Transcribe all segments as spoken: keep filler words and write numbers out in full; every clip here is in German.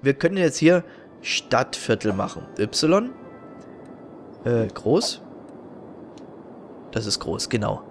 wir können jetzt hier Stadtviertel machen. Y. Äh, groß. Das ist groß, genau.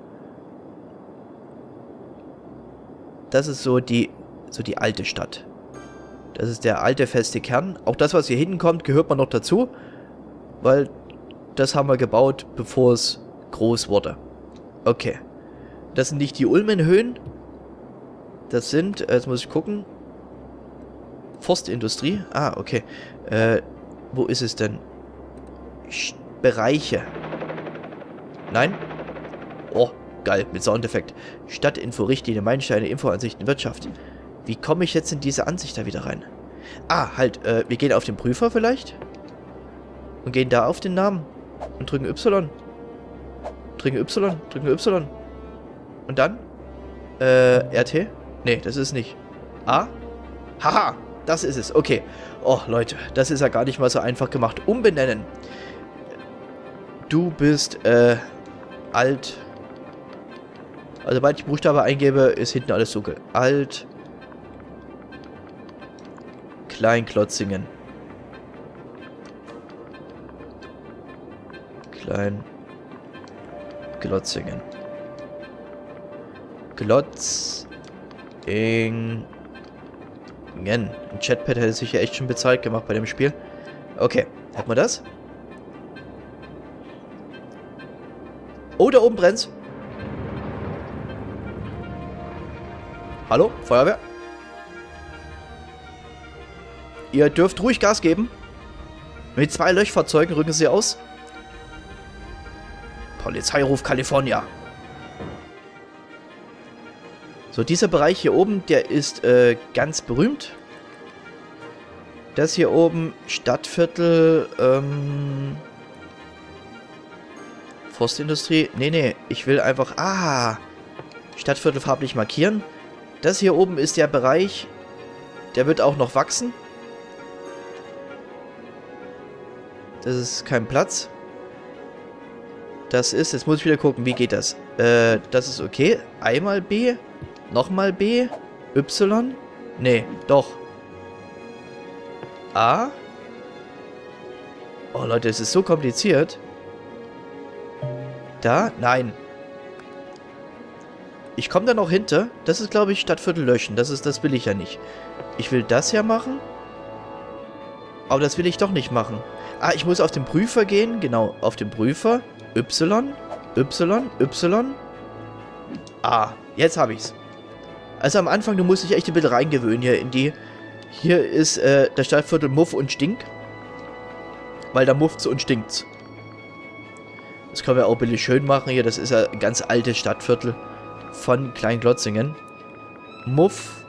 Das ist so die, so die alte Stadt. Das ist der alte feste Kern. Auch das, was hier hinten kommt, gehört man noch dazu. Weil das haben wir gebaut, bevor es groß wurde. Okay. Das sind nicht die Ulmenhöhen. Das sind, jetzt muss ich gucken. Forstindustrie. Ah, okay. Äh, wo ist es denn? Sch- Bereiche. Nein? Oh, geil, mit Soundeffekt. Stadtinfo, Richtlinie, Meilensteine, Infoansichten, Wirtschaft. Wie komme ich jetzt in diese Ansicht da wieder rein? Ah, halt, äh, wir gehen auf den Prüfer vielleicht. Und gehen da auf den Namen. Und drücken Y. Drücken Y, drücken Y. Und dann? Äh, R T? Nee, das ist nicht. A? Haha, das ist es. Okay. Oh, Leute, das ist ja gar nicht mal so einfach gemacht. Umbenennen. Du bist, äh, alt. Also, sobald ich Buchstabe eingebe, ist hinten alles dunkel. Alt. Klein-Klotzingen. Klein-Glotzingen. Glotzingen. Ein Chatpad hätte sich ja echt schon bezahlt gemacht bei dem Spiel. Okay, hat man das? Oh, da oben brennt's. Hallo, Feuerwehr? Ihr dürft ruhig Gas geben. Mit zwei Löschfahrzeugen rücken sie aus. Polizeiruf California. So, dieser Bereich hier oben, der ist äh, ganz berühmt. Das hier oben, Stadtviertel, ähm... Forstindustrie. Nee, nee, ich will einfach... Ah! Stadtviertel farblich markieren. Das hier oben ist der Bereich, der wird auch noch wachsen. Das ist kein Platz. Das ist, jetzt muss ich wieder gucken, wie geht das? Äh, das ist okay. Einmal B, nochmal B, Y. Nee, doch. A. Oh Leute, es ist so kompliziert. Da? Nein. Ich komme da noch hinter. Das ist, glaube ich, Stadtviertel löschen. Das ist, das will ich ja nicht. Ich will das ja machen. Aber das will ich doch nicht machen. Ah, ich muss auf den Prüfer gehen. Genau, auf den Prüfer. Y, Y, Y. Ah, jetzt habe ich's. Also am Anfang, du musst dich echt ein bisschen reingewöhnen hier in die... Hier ist äh, der Stadtviertel Muff und Stink. Weil da mufft's und stinkt's. Das können wir auch ein bisschen schön machen hier. Das ist ja ein ganz altes Stadtviertel von Kleinglotzingen. Muff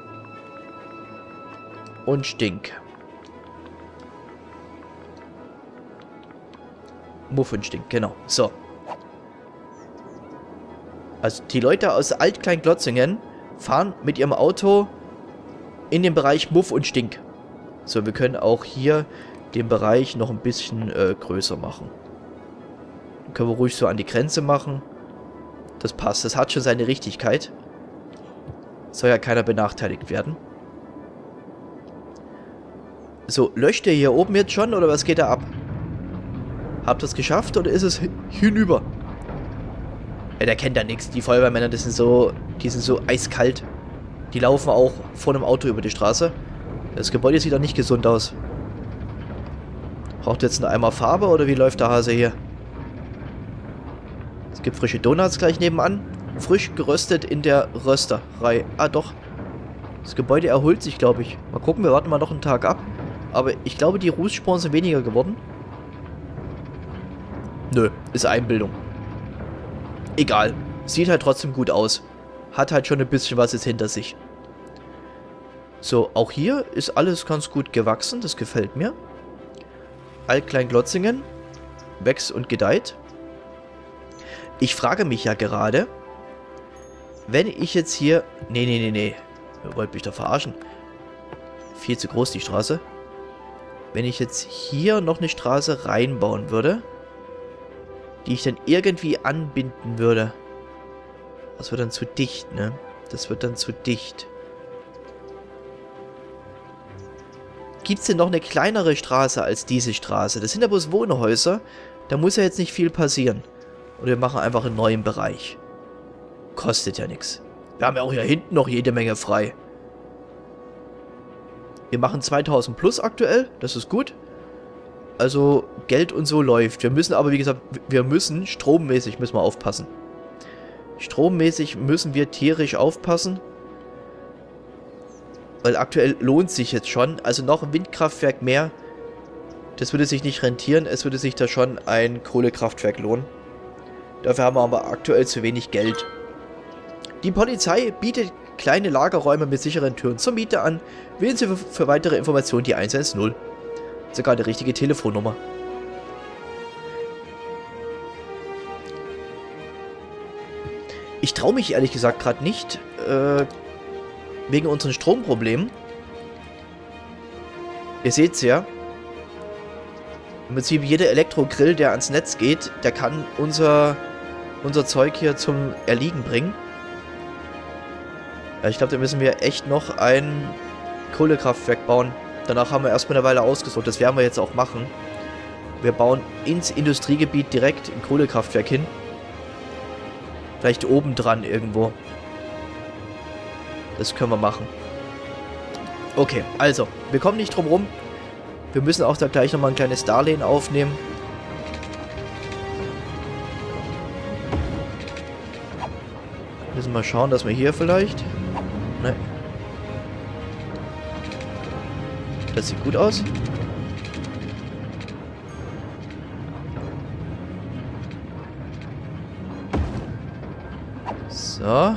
und Stink. Muff und Stink, genau. So. Also die Leute aus Alt-Kleinglotzingen fahren mit ihrem Auto in den Bereich Muff und Stink. So, wir können auch hier den Bereich noch ein bisschen äh, größer machen. Den können wir ruhig so an die Grenze machen. Das passt, das hat schon seine Richtigkeit. Soll ja keiner benachteiligt werden. So, löscht ihr hier oben jetzt schon oder was geht da ab? Habt ihr es geschafft oder ist es hinüber? Ja, der kennt da nichts. Die Feuerwehrmänner, das sind so, die sind so eiskalt. Die laufen auch vor einem Auto über die Straße. Das Gebäude sieht doch nicht gesund aus. Braucht jetzt einen Eimer Farbe oder wie läuft der Hase hier? Es gibt frische Donuts gleich nebenan. Frisch geröstet in der Rösterei. Ah, doch. Das Gebäude erholt sich, glaube ich. Mal gucken, wir warten mal noch einen Tag ab. Aber ich glaube, die Rußsporen sind weniger geworden. Nö, ist Einbildung. Egal. Sieht halt trotzdem gut aus. Hat halt schon ein bisschen was jetzt hinter sich. So, auch hier ist alles ganz gut gewachsen. Das gefällt mir. Alt-Kleinglotzingen wächst und gedeiht. Ich frage mich ja gerade, wenn ich jetzt hier... Nee, nee, nee, nee. Ihr wollt mich doch verarschen. Viel zu groß die Straße. Wenn ich jetzt hier noch eine Straße reinbauen würde, die ich dann irgendwie anbinden würde. Das wird dann zu dicht, ne? Das wird dann zu dicht. gibt es denn noch eine kleinere Straße als diese Straße? Das sind ja bloß Wohnhäuser. Da muss ja jetzt nicht viel passieren. Und wir machen einfach einen neuen Bereich. Kostet ja nichts. Wir haben ja auch hier hinten noch jede Menge frei. Wir machen zweitausend plus aktuell. Das ist gut. Also Geld und so läuft. Wir müssen aber, wie gesagt, wir müssen strommäßig müssen wir aufpassen. Strommäßig müssen wir tierisch aufpassen. Weil aktuell lohnt sich jetzt schon. Also noch ein Windkraftwerk mehr. Das würde sich nicht rentieren. Es würde sich da schon ein Kohlekraftwerk lohnen. Dafür haben wir aber aktuell zu wenig Geld. Die Polizei bietet kleine Lagerräume mit sicheren Türen zur Miete an. Wählen Sie für, für weitere Informationen die eins eins null. Sogar die richtige Telefonnummer. Ich traue mich ehrlich gesagt gerade nicht, äh, wegen unseren Stromproblemen. Ihr seht es ja. Im Prinzip jeder Elektrogrill, der ans Netz geht, der kann unser, unser Zeug hier zum Erliegen bringen. Ja, ich glaube, da müssen wir echt noch ein Kohlekraftwerk bauen. Danach haben wir erstmal eine Weile ausgesucht. Das werden wir jetzt auch machen. Wir bauen ins Industriegebiet direkt ein Kohlekraftwerk hin. Vielleicht oben dran irgendwo. Das können wir machen. Okay, also, wir kommen nicht drum rum. Wir müssen auch da gleich nochmal ein kleines Darlehen aufnehmen. Müssen wir schauen, dass wir hier vielleicht... Ne. Das sieht gut aus. So.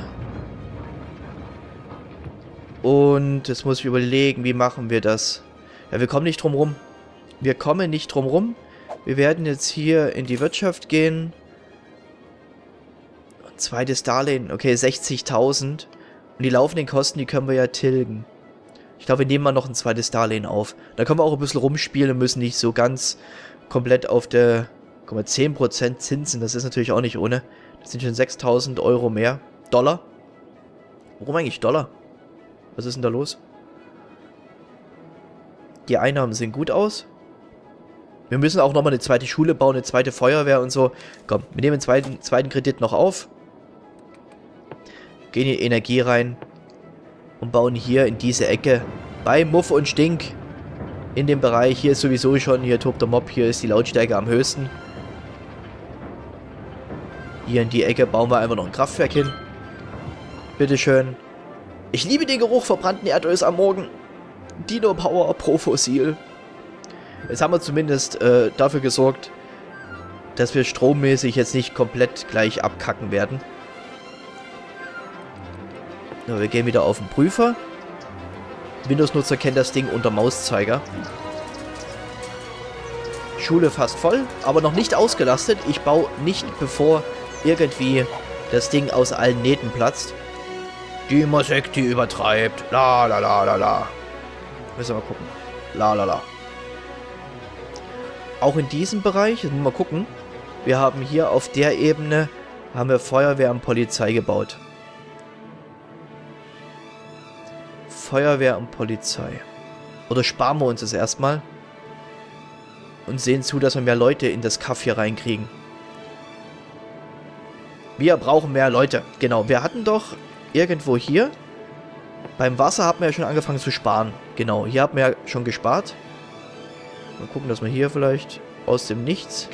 Und jetzt muss ich überlegen, wie machen wir das? Ja, wir kommen nicht drum rum. Wir kommen nicht drum rum. Wir werden jetzt hier in die Wirtschaft gehen. Ein zweites Darlehen. Okay, sechzigtausend. Und die laufenden Kosten, die können wir ja tilgen. Ich glaube, wir nehmen mal noch ein zweites Darlehen auf. Da können wir auch ein bisschen rumspielen und müssen nicht so ganz komplett auf der... Guck mal, zehn Prozent Zinsen, das ist natürlich auch nicht ohne. Das sind schon sechstausend Euro mehr. Dollar? Warum eigentlich Dollar? Was ist denn da los? Die Einnahmen sehen gut aus. Wir müssen auch nochmal eine zweite Schule bauen, eine zweite Feuerwehr und so. Komm, wir nehmen den zweiten, zweiten Kredit noch auf. Gehen in die Energie rein. Und bauen hier in diese Ecke bei Muff und Stink in dem Bereich. Hier ist sowieso schon, hier tobt der Mob, hier ist die Lautstärke am höchsten. Hier in die Ecke bauen wir einfach noch ein Kraftwerk hin. Bitteschön. Ich liebe den Geruch verbrannten Erdöls am Morgen. Dino Power pro Fossil. Jetzt haben wir zumindest äh, dafür gesorgt, dass wir strommäßig jetzt nicht komplett gleich abkacken werden. Ja, wir gehen wieder auf den Prüfer. Windows-Nutzer kennt das Ding unter Mauszeiger. Schule fast voll, aber noch nicht ausgelastet. Ich baue nicht, bevor irgendwie das Ding aus allen Nähten platzt. Die Musik, die übertreibt. La la la la la. Müssen wir mal gucken. La la la. Auch in diesem Bereich, jetzt müssen wir mal gucken. Wir haben hier auf der Ebene, haben wir Feuerwehr und Polizei gebaut. Feuerwehr und Polizei. Oder sparen wir uns das erstmal. Und sehen zu, dass wir mehr Leute in das Kaff hier reinkriegen. Wir brauchen mehr Leute. Genau, wir hatten doch irgendwo hier. Beim Wasser haben wir ja schon angefangen zu sparen. Genau, hier haben wir ja schon gespart. Mal gucken, dass wir hier vielleicht aus dem Nichts...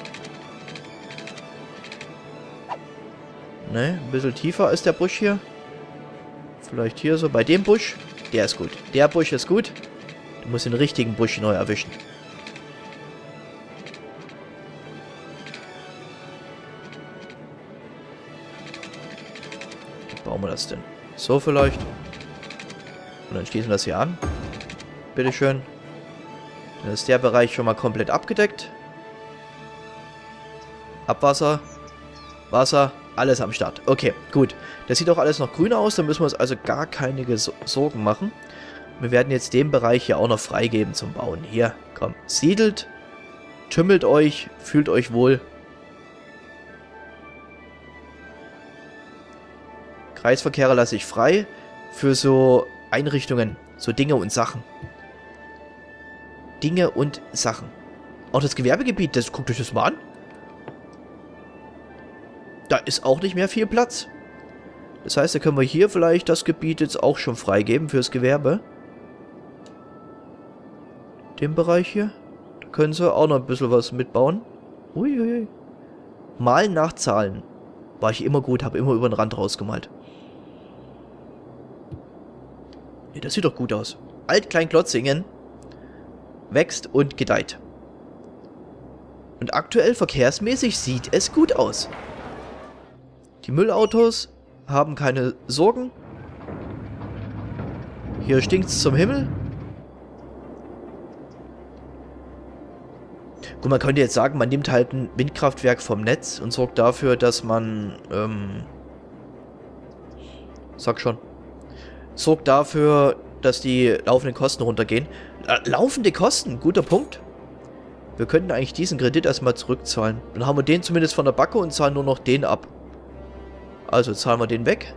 Ne, ein bisschen tiefer ist der Busch hier. Vielleicht hier so bei dem Busch. Der ist gut. Der Busch ist gut. Du musst den richtigen Busch neu erwischen. Wie bauen wir das denn? So vielleicht. Und dann schließen wir das hier an. Bitteschön. Dann ist der Bereich schon mal komplett abgedeckt. Abwasser. Wasser. Alles am Start. Okay, gut. Das sieht auch alles noch grün aus. Da müssen wir uns also gar keine Sorgen machen. Wir werden jetzt den Bereich hier auch noch freigeben zum Bauen. Hier, komm. Siedelt. Tümmelt euch. Fühlt euch wohl. Kreisverkehre lasse ich frei. Für so Einrichtungen. So Dinge und Sachen. Dinge und Sachen. Auch das Gewerbegebiet, das guckt euch das mal an. Da ist auch nicht mehr viel Platz. Das heißt, da können wir hier vielleicht das Gebiet jetzt auch schon freigeben fürs Gewerbe. Den Bereich hier. Da können sie auch noch ein bisschen was mitbauen. Uiuiui. Malen nach Zahlen. War ich immer gut, habe immer über den Rand rausgemalt. Nee, das sieht doch gut aus. Alt-Klein-Klotzingen wächst und gedeiht. Und aktuell verkehrsmäßig sieht es gut aus. Die Müllautos haben keine Sorgen. Hier stinkt's zum Himmel. Gut, man könnte jetzt sagen, man nimmt halt ein Windkraftwerk vom Netz und sorgt dafür, dass man, ähm, sag schon, sorgt dafür, dass die laufenden Kosten runtergehen. Äh, laufende Kosten, guter Punkt. Wir könnten eigentlich diesen Kredit erstmal zurückzahlen. Dann haben wir den zumindest von der Backe und zahlen nur noch den ab. Also zahlen wir den weg.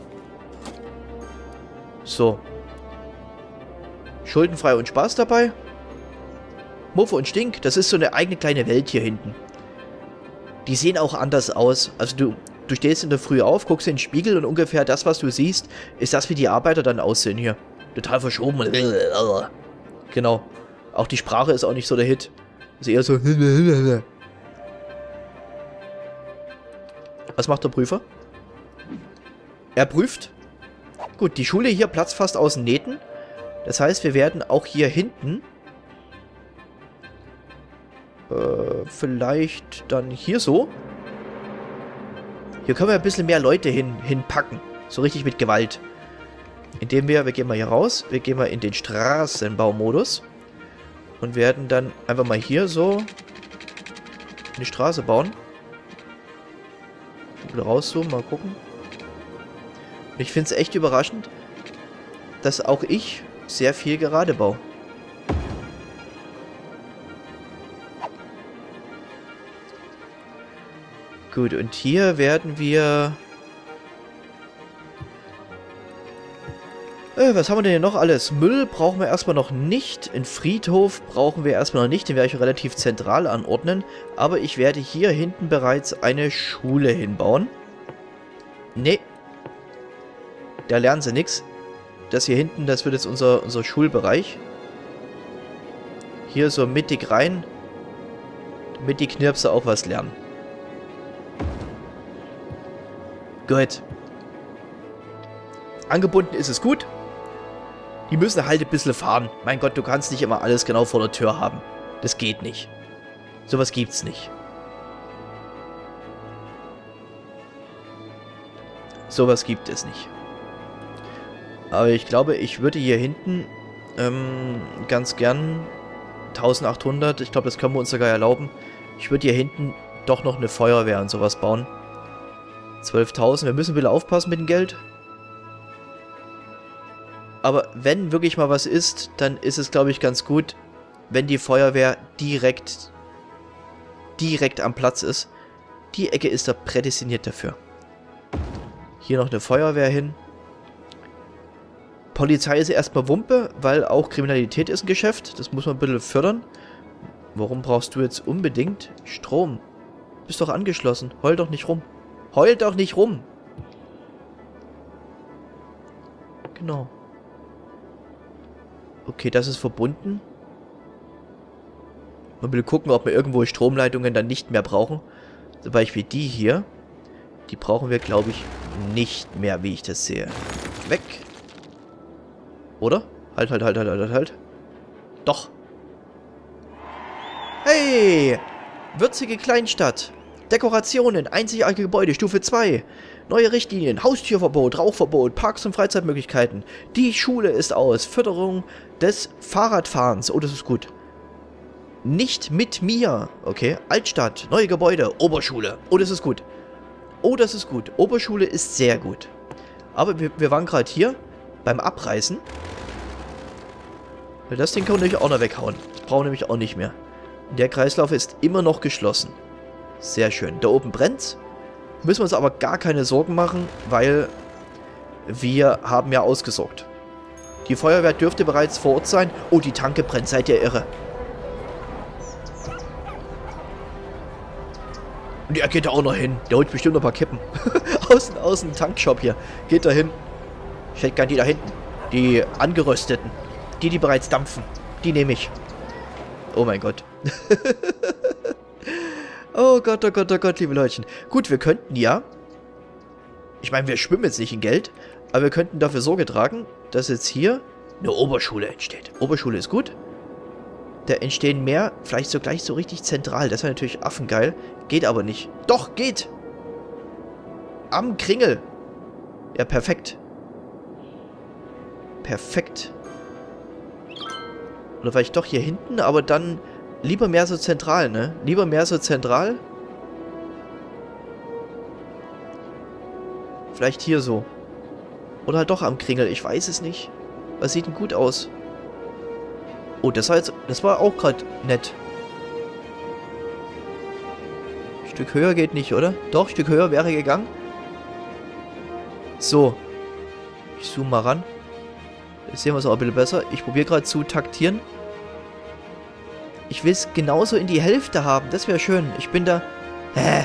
So. Schuldenfrei und Spaß dabei. Muffe und Stink, das ist so eine eigene kleine Welt hier hinten. Die sehen auch anders aus. Also du, du stehst in der Früh auf, guckst in den Spiegel und ungefähr das, was du siehst, ist das, wie die Arbeiter dann aussehen hier. Total verschoben. Genau. Auch die Sprache ist auch nicht so der Hit. Ist eher so... Was macht der Prüfer? Er prüft. Gut, die Schule hier platzt fast aus den Nähten. Das heißt, wir werden auch hier hinten äh, vielleicht dann hier so. Hier können wir ein bisschen mehr Leute hin, hinpacken. So richtig mit Gewalt. Indem wir, wir gehen mal hier raus, wir gehen mal in den Straßenbaumodus und werden dann einfach mal hier so eine Straße bauen. Wieder rauszoomen, mal gucken. Und ich finde es echt überraschend, dass auch ich sehr viel gerade baue. Gut, und hier werden wir... Äh, was haben wir denn hier noch alles? Müll brauchen wir erstmal noch nicht. Einen Friedhof brauchen wir erstmal noch nicht. Den werde ich relativ zentral anordnen. Aber ich werde hier hinten bereits eine Schule hinbauen. Nee. Da lernen sie nichts. Das hier hinten, das wird jetzt unser, unser Schulbereich. Hier so mittig rein. Damit die Knirpse auch was lernen. Gut. Angebunden ist es gut. Die müssen halt ein bisschen fahren. Mein Gott, du kannst nicht immer alles genau vor der Tür haben. Das geht nicht. Sowas gibt's nicht. Sowas gibt es nicht. Aber ich glaube, ich würde hier hinten ähm, ganz gern eintausendachthundert, ich glaube, das können wir uns sogar erlauben. Ich würde hier hinten doch noch eine Feuerwehr und sowas bauen. zwölftausend, wir müssen ein bisschen aufpassen mit dem Geld. Aber wenn wirklich mal was ist, dann ist es, glaube ich, ganz gut, wenn die Feuerwehr direkt, direkt am Platz ist. Die Ecke ist da prädestiniert dafür. Hier noch eine Feuerwehr hin. Polizei ist erstmal Wumpe, weil auch Kriminalität ist ein Geschäft. Das muss man ein bisschen fördern. Warum brauchst du jetzt unbedingt Strom? Bist doch angeschlossen. Heul doch nicht rum. Heul doch nicht rum. Genau. Okay, das ist verbunden. Man will gucken, ob wir irgendwo Stromleitungen dann nicht mehr brauchen. Zum Beispiel die hier. Die brauchen wir, glaube ich, nicht mehr, wie ich das sehe. Weg. Oder? Halt, halt, halt, halt, halt, halt. Doch. Hey! Würzige Kleinstadt. Dekorationen, einzigartige Gebäude, Stufe zwei. Neue Richtlinien, Haustürverbot, Rauchverbot, Parks und Freizeitmöglichkeiten. Die Schule ist aus. Förderung des Fahrradfahrens. Oh, das ist gut. Nicht mit mir. Okay. Altstadt, neue Gebäude, Oberschule. Oh, das ist gut. Oh, das ist gut. Oberschule ist sehr gut. Aber wir, wir waren gerade hier beim Abreißen. Das Ding können wir nämlich auch noch weghauen. Das brauchen wir nämlich auch nicht mehr. Der Kreislauf ist immer noch geschlossen. Sehr schön. Da oben brennt's. Müssen wir uns aber gar keine Sorgen machen, weil wir haben ja ausgesorgt. Die Feuerwehr dürfte bereits vor Ort sein. Oh, die Tanke brennt. Seid ihr irre? Und er geht da auch noch hin. Der holt bestimmt noch ein paar Kippen. aus, aus dem Tankshop hier. Geht da hin. Ich hätte gern die da hinten. Die angerösteten. Die, die bereits dampfen. Die nehme ich. Oh mein Gott. Oh Gott, oh Gott, oh Gott, liebe Leutchen. Gut, wir könnten ja... Ich meine, wir schwimmen jetzt nicht in Geld. Aber wir könnten dafür Sorge tragen, dass jetzt hier eine Oberschule entsteht. Oberschule ist gut. Da entstehen mehr, vielleicht so gleich so richtig zentral. Das wäre natürlich affengeil. Geht aber nicht. Doch, geht! Am Kringel. Ja, perfekt. Perfekt. Oder vielleicht doch hier hinten, aber dann lieber mehr so zentral, ne? Lieber mehr so zentral. Vielleicht hier so. Oder halt doch am Kringel, ich weiß es nicht. Was sieht denn gut aus? Oh, das war jetzt, das war auch gerade nett. Ein Stück höher geht nicht, oder? Doch, ein Stück höher wäre gegangen. So. Ich zoome mal ran. Jetzt sehen wir es auch ein bisschen besser. Ich probiere gerade zu taktieren. Ich will es genauso in die Hälfte haben. Das wäre schön. Ich bin da... Hä?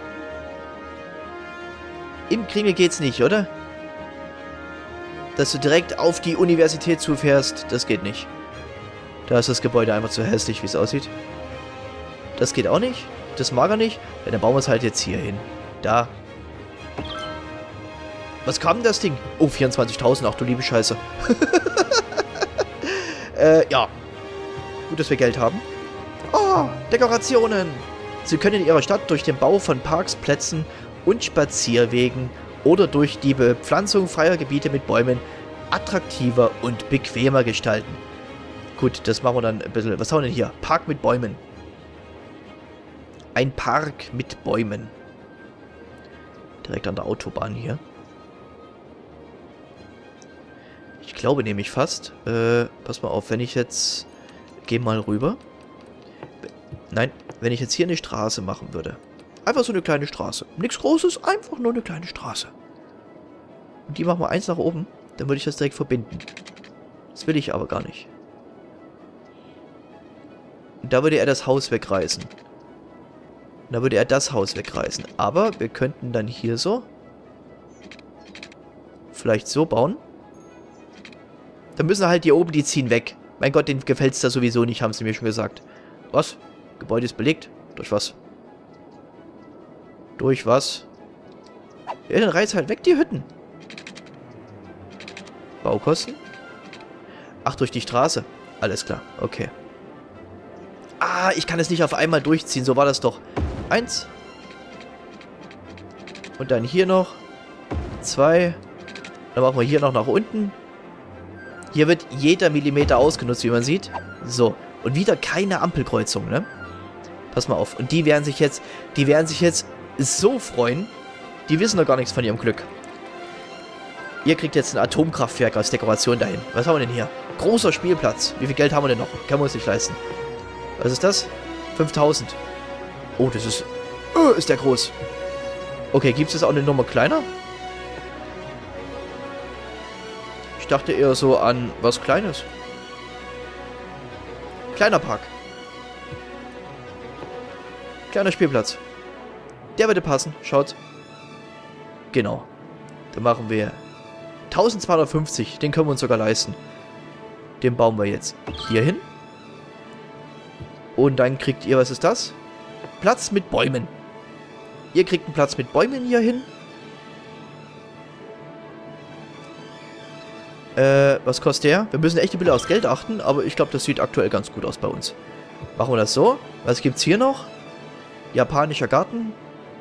Im Kringel geht's nicht, oder? Dass du direkt auf die Universität zufährst, das geht nicht. Da ist das Gebäude einfach zu hässlich, wie es aussieht. Das geht auch nicht. Das mag er nicht. Ja, dann bauen wir es halt jetzt hier hin. Da. Was kam denn das Ding? Oh, vierundzwanzigtausend. Ach du liebe Scheiße. äh, ja. Gut, dass wir Geld haben. Oh, Dekorationen. Sie können in Ihrer Stadt durch den Bau von Parks, Plätzen und Spazierwegen oder durch die Bepflanzung freier Gebiete mit Bäumen attraktiver und bequemer gestalten. Gut, das machen wir dann ein bisschen. Was haben wir denn hier? Park mit Bäumen. Ein Park mit Bäumen. Direkt an der Autobahn hier. Ich glaube nämlich fast. Äh, pass mal auf, wenn ich jetzt... Geh mal rüber. Nein, wenn ich jetzt hier eine Straße machen würde. Einfach so eine kleine Straße. Nichts Großes, einfach nur eine kleine Straße. Und die machen wir eins nach oben. Dann würde ich das direkt verbinden. Das will ich aber gar nicht. Und da würde er das Haus wegreißen. Und da würde er das Haus wegreißen. Aber wir könnten dann hier so... Vielleicht so bauen. Dann müssen halt hier oben, die ziehen weg. Mein Gott, denen gefällt es da sowieso nicht, haben sie mir schon gesagt. Was? Gebäude ist belegt? Durch was? Durch was? Ja, dann reiß halt weg die Hütten. Baukosten? Ach, durch die Straße. Alles klar, okay. Ah, ich kann es nicht auf einmal durchziehen, so war das doch. Eins. Und dann hier noch. Zwei. Dann machen wir hier noch nach unten. Hier wird jeder Millimeter ausgenutzt, wie man sieht. So. Und wieder keine Ampelkreuzung, ne? Pass mal auf. Und die werden sich jetzt, die werden sich jetzt so freuen. Die wissen doch gar nichts von ihrem Glück. Ihr kriegt jetzt ein Atomkraftwerk als Dekoration dahin. Was haben wir denn hier? Großer Spielplatz. Wie viel Geld haben wir denn noch? Können wir uns nicht leisten. Was ist das? fünftausend. Oh, das ist... Oh, ist der groß. Okay, gibt es das auch eine Nummer kleiner? Ich dachte eher so an was Kleines. Kleiner Park. Kleiner Spielplatz. Der würde passen. Schaut. Genau. Dann machen wir eintausendzweihundertfünfzig. Den können wir uns sogar leisten. Den bauen wir jetzt hier hin. Und dann kriegt ihr, was ist das? Platz mit Bäumen. Ihr kriegt einen Platz mit Bäumen hier hin. Äh, was kostet der? Wir müssen echt ein bisschen aufs Geld achten, aber ich glaube, das sieht aktuell ganz gut aus bei uns. Machen wir das so. Was gibt's hier noch? Japanischer Garten.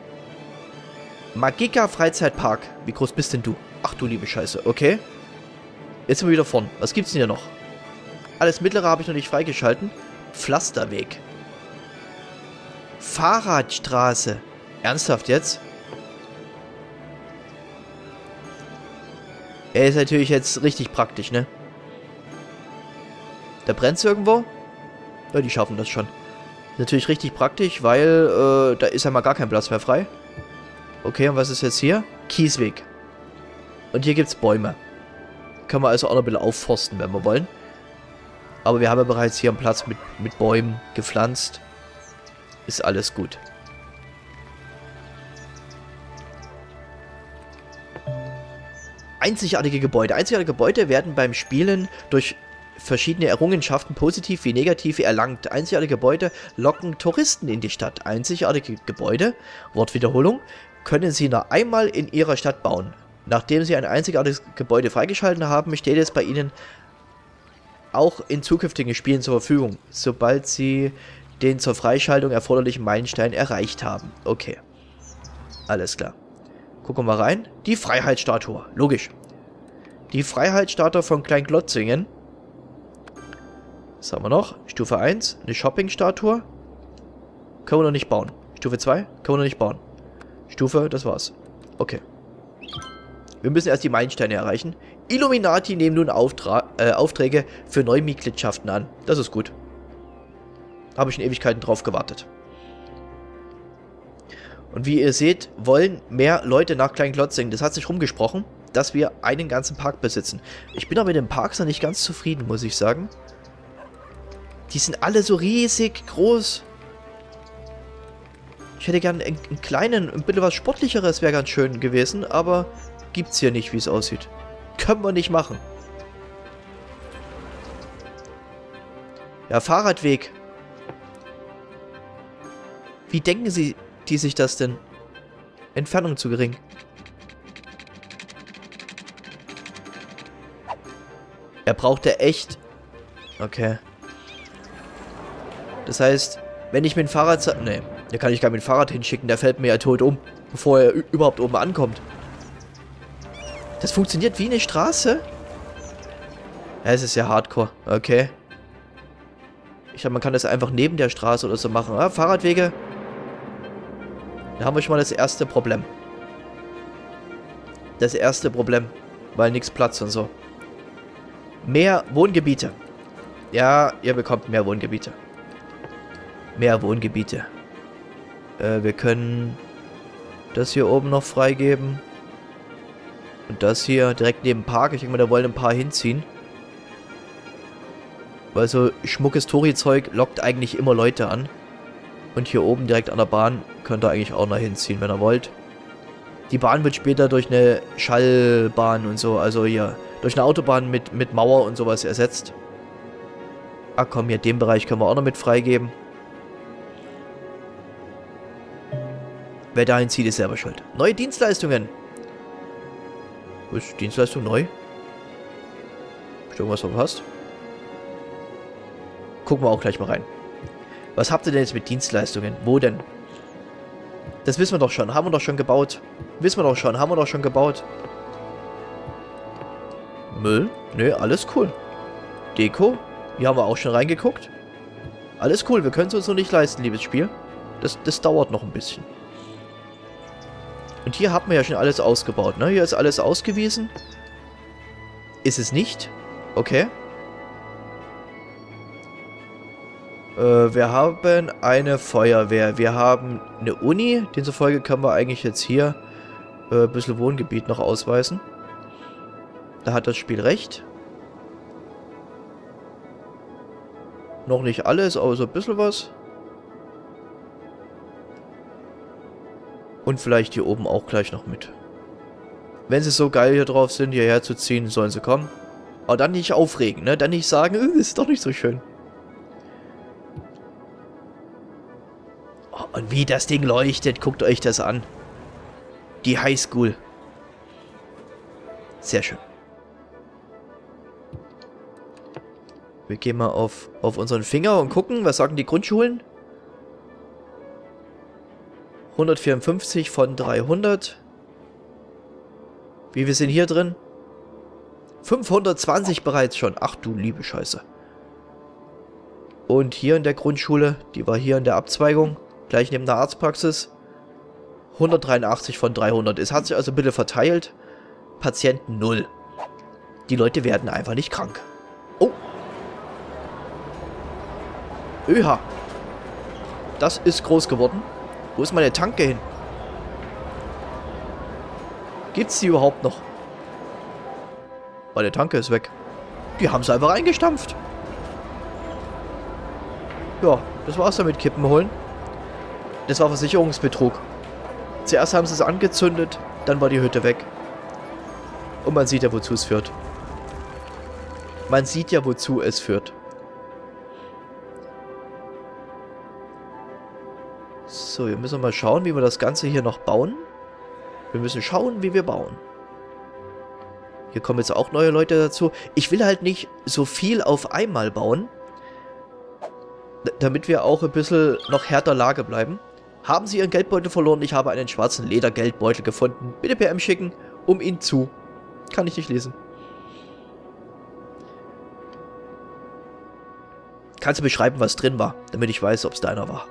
Magica Freizeitpark. Wie groß bist denn du? Ach du liebe Scheiße. Okay. Jetzt sind wir wieder vorn. Was gibt's denn hier noch? Alles mittlere habe ich noch nicht freigeschalten. Pflasterweg. Fahrradstraße. Ernsthaft jetzt? Er ist natürlich jetzt richtig praktisch, ne? Da brennt's irgendwo? Ja, die schaffen das schon. Natürlich richtig praktisch, weil äh, da ist ja mal gar kein Platz mehr frei. Okay, und was ist jetzt hier? Kiesweg. Und hier gibt's Bäume. Können wir also auch noch ein bisschen aufforsten, wenn wir wollen. Aber wir haben ja bereits hier einen Platz mit, mit Bäumen gepflanzt. Ist alles gut. Einzigartige Gebäude. Einzigartige Gebäude werden beim Spielen durch verschiedene Errungenschaften, positiv wie negativ, erlangt. Einzigartige Gebäude locken Touristen in die Stadt. Einzigartige Gebäude, Wortwiederholung, können Sie nur einmal in Ihrer Stadt bauen. Nachdem Sie ein einzigartiges Gebäude freigeschalten haben, steht es bei Ihnen auch in zukünftigen Spielen zur Verfügung, sobald Sie den zur Freischaltung erforderlichen Meilenstein erreicht haben. Okay. Alles klar. Gucken wir mal rein. Die Freiheitsstatue. Logisch. Die Freiheitsstatue von Klein-Klotzingen. Was haben wir noch? Stufe eins. Eine Shopping-Statue. Können wir noch nicht bauen. Stufe zwei. Können wir noch nicht bauen. Stufe, das war's. Okay. Wir müssen erst die Meilensteine erreichen. Illuminati nehmen nun Auftra äh, Aufträge für Neumitgliedschaften an. Das ist gut. Habe ich in Ewigkeiten drauf gewartet. Und wie ihr seht, wollen mehr Leute nach Klein-Klotzingen. Das hat sich rumgesprochen, dass wir einen ganzen Park besitzen. Ich bin aber mit den Parks noch nicht ganz zufrieden, muss ich sagen. Die sind alle so riesig groß. Ich hätte gern einen, einen kleinen, ein bisschen was Sportlicheres wäre ganz schön gewesen, aber gibt's hier nicht, wie es aussieht. Können wir nicht machen. Ja, Fahrradweg. Wie denken Sie, die sich das denn? Entfernung zu gering. Er brauchte echt... Okay. Das heißt, wenn ich mit dem Fahrrad... Ne, da kann ich gar nicht mit dem Fahrrad hinschicken. Der fällt mir ja tot um, bevor er überhaupt oben ankommt. Das funktioniert wie eine Straße? Ja, es ist ja hardcore. Okay. Ich glaube, man kann das einfach neben der Straße oder so machen. Ja, Fahrradwege... Da haben wir schon mal das erste Problem. Das erste Problem. Weil nichts Platz und so. Mehr Wohngebiete. Ja, ihr bekommt mehr Wohngebiete. Mehr Wohngebiete. Äh, wir können das hier oben noch freigeben. Und das hier direkt neben dem Park. Ich denke mal, da wollen ein paar hinziehen. Weil so schmuckes Touri-Zeug lockt eigentlich immer Leute an. Und hier oben direkt an der Bahn könnt ihr eigentlich auch noch hinziehen, wenn ihr wollt. Die Bahn wird später durch eine Schallbahn und so, also hier, durch eine Autobahn mit, mit Mauer und sowas ersetzt. Ah komm, hier den Bereich können wir auch noch mit freigeben. Wer dahin zieht, ist selber schuld. Neue Dienstleistungen. Wo ist Dienstleistung neu? Hast du irgendwas verpasst? Gucken wir auch gleich mal rein. Was habt ihr denn jetzt mit Dienstleistungen? Wo denn? Das wissen wir doch schon. Haben wir doch schon gebaut. Wissen wir doch schon. Haben wir doch schon gebaut. Müll? Nö, alles cool. Deko? Hier haben wir auch schon reingeguckt. Alles cool. Wir können es uns noch nicht leisten, liebes Spiel. Das, das dauert noch ein bisschen. Und hier haben wir ja schon alles ausgebaut, ne? Hier ist alles ausgewiesen. Ist es nicht? Okay. Wir haben eine Feuerwehr, wir haben eine Uni, demzufolge können wir eigentlich jetzt hier äh, ein bisschen Wohngebiet noch ausweisen. Da hat das Spiel recht. Noch nicht alles, aber so ein bisschen was. Und vielleicht hier oben auch gleich noch mit. Wenn sie so geil hier drauf sind, hierher zu ziehen, sollen sie kommen. Aber dann nicht aufregen, ne? Dann nicht sagen, äh, ist doch nicht so schön. Und wie das Ding leuchtet, guckt euch das an. Die Highschool. Sehr schön. Wir gehen mal auf, auf unseren Finger und gucken, was sagen die Grundschulen? hundertvierundfünfzig von dreihundert. Wie wir sind hier drin? fünfhundertzwanzig bereits schon. Ach du liebe Scheiße. Und hier in der Grundschule, die war hier in der Abzweigung, gleich neben der Arztpraxis, hundertdreiundachtzig von dreihundert. Es hat sich also ein bisschen verteilt. Patienten null. Die Leute werden einfach nicht krank. Oh. Öha. Das ist groß geworden. Wo ist meine Tanke hin? Gibt's die überhaupt noch? Meine Tanke ist weg. Die haben sie einfach eingestampft. Ja, das war's damit Kippen holen. Das war Versicherungsbetrug. Zuerst haben sie es angezündet, dann war die Hütte weg. Und man sieht ja, wozu es führt. Man sieht ja, wozu es führt. So, wir müssen mal schauen, wie wir das Ganze hier noch bauen. Wir müssen schauen, wie wir bauen. Hier kommen jetzt auch neue Leute dazu. Ich will halt nicht so viel auf einmal bauen, damit wir auch ein bisschen noch härter Lage bleiben. Haben Sie Ihren Geldbeutel verloren? Ich habe einen schwarzen Ledergeldbeutel gefunden. Bitte P M schicken, um ihn zu. Kann ich nicht lesen. Kannst du beschreiben, was drin war, damit ich weiß, ob es deiner war?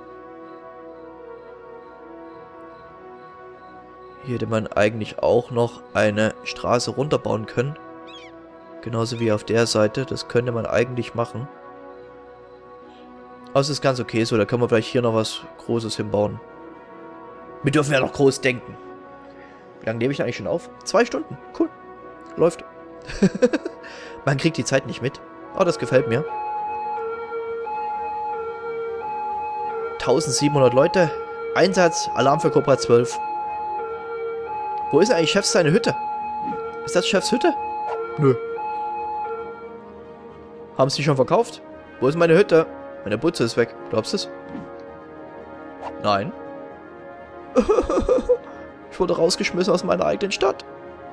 Hier hätte man eigentlich auch noch eine Straße runterbauen können. Genauso wie auf der Seite. Das könnte man eigentlich machen. Aber es ist ganz okay so. Da können wir vielleicht hier noch was Großes hinbauen. Wir dürfen ja noch groß denken. Wie lange nehme ich eigentlich schon auf? Zwei Stunden. Cool. Läuft. Man kriegt die Zeit nicht mit. Aber das gefällt mir. eintausendsiebenhundert Leute. Einsatz. Alarm für Cobra zwölf. Wo ist eigentlich Chefs seine Hütte? Ist das Chefs Hütte? Nö. Haben sie die schon verkauft? Wo ist meine Hütte? Meine Butze ist weg. Glaubst du es? Nein. Ich wurde rausgeschmissen aus meiner eigenen Stadt.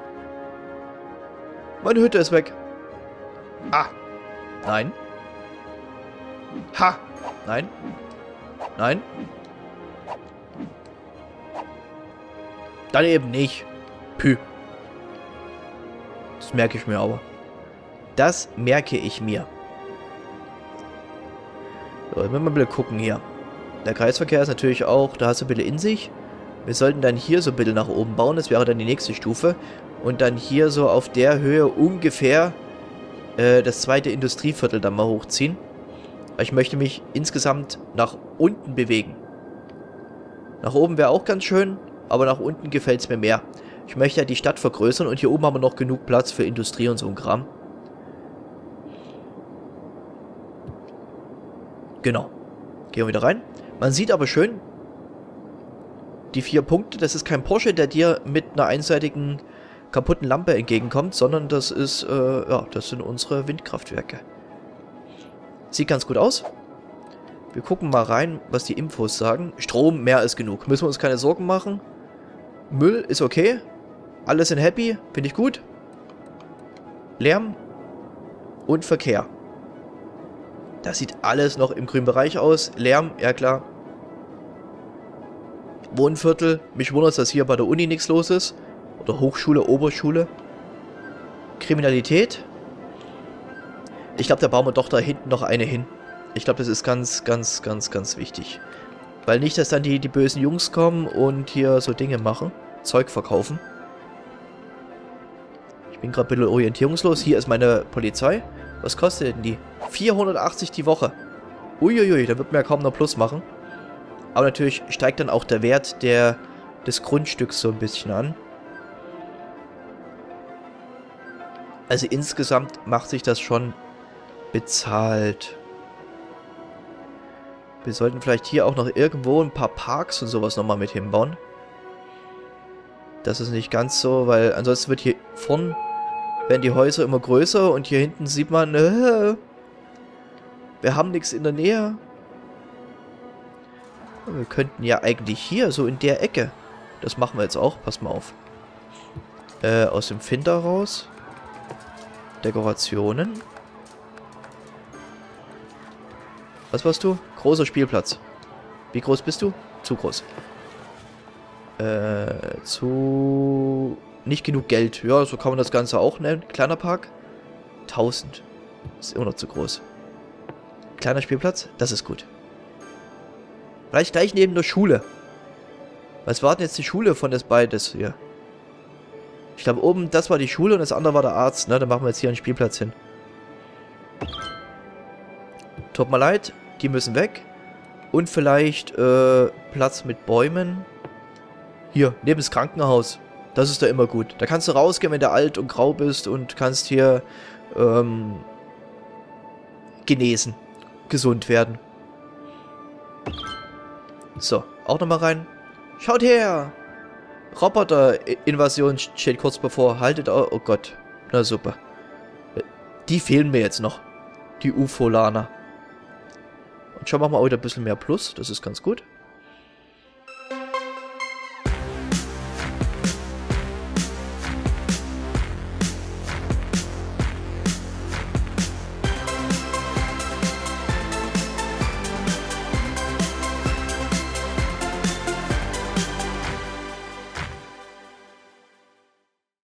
Meine Hütte ist weg. Ah. Nein. Ha. Nein. Nein. Dann eben nicht. Pü. Das merke ich mir aber. Das merke ich mir. So, jetzt müssen wir mal gucken hier. Der Kreisverkehr ist natürlich auch, da hast du ein bisschen in sich. Wir sollten dann hier so ein bisschen nach oben bauen. Das wäre dann die nächste Stufe. Und dann hier so auf der Höhe ungefähr äh, das zweite Industrieviertel dann mal hochziehen. Ich möchte mich insgesamt nach unten bewegen. Nach oben wäre auch ganz schön, aber nach unten gefällt es mir mehr. Ich möchte ja die Stadt vergrößern und hier oben haben wir noch genug Platz für Industrie und so ein Kram. Genau. Gehen wir wieder rein. Man sieht aber schön, die vier Punkte, das ist kein Porsche, der dir mit einer einseitigen kaputten Lampe entgegenkommt, sondern das ist, äh, ja, das sind unsere Windkraftwerke. Sieht ganz gut aus. Wir gucken mal rein, was die Infos sagen. Strom, mehr als genug. Müssen wir uns keine Sorgen machen. Müll ist okay. Alle sind happy. Finde ich gut. Lärm und Verkehr. Das sieht alles noch im grünen Bereich aus. Lärm, ja klar. Wohnviertel. Mich wundert es, dass hier bei der Uni nichts los ist. Oder Hochschule, Oberschule. Kriminalität. Ich glaube, da bauen wir doch da hinten noch eine hin. Ich glaube, das ist ganz, ganz, ganz, ganz wichtig. Weil nicht, dass dann die, die bösen Jungs kommen und hier so Dinge machen. Zeug verkaufen. Ich bin gerade ein bisschen orientierungslos. Hier ist meine Polizei. Was kostet denn die? vierhundertachtzig die Woche. Uiuiui, da wird man ja kaum noch Plus machen. Aber natürlich steigt dann auch der Wert der, des Grundstücks so ein bisschen an. Also insgesamt macht sich das schon bezahlt. Wir sollten vielleicht hier auch noch irgendwo ein paar Parks und sowas nochmal mit hinbauen. Das ist nicht ganz so, weil ansonsten wird hier vorn, werden die Häuser immer größer und hier hinten sieht man, äh, wir haben nichts in der Nähe. Wir könnten ja eigentlich hier, so in der Ecke, das machen wir jetzt auch, pass mal auf. Äh, aus dem Finder raus. Dekorationen. Was warst du? Großer Spielplatz. Wie groß bist du? Zu groß. Äh, zu... Nicht genug Geld. Ja, so kann man das Ganze auch nennen. Kleiner Park. tausend. Ist immer noch zu groß. Kleiner Spielplatz. Das ist gut. Vielleicht gleich neben der Schule. Was war denn jetzt die Schule von das beides hier? Ich glaube oben, das war die Schule und das andere war der Arzt. Ne? Dann machen wir jetzt hier einen Spielplatz hin. Tut mir leid, die müssen weg. Und vielleicht äh, Platz mit Bäumen. Hier, neben das Krankenhaus. Das ist da immer gut. Da kannst du rausgehen, wenn du alt und grau bist und kannst hier ähm, genesen. Gesund werden. So, auch nochmal rein. Schaut her! Roboter-Invasion steht kurz bevor. Haltet, oh, oh Gott. Na super. Die fehlen mir jetzt noch. Die Ufolaner. Und schon machen wir auch wieder ein bisschen mehr Plus. Das ist ganz gut.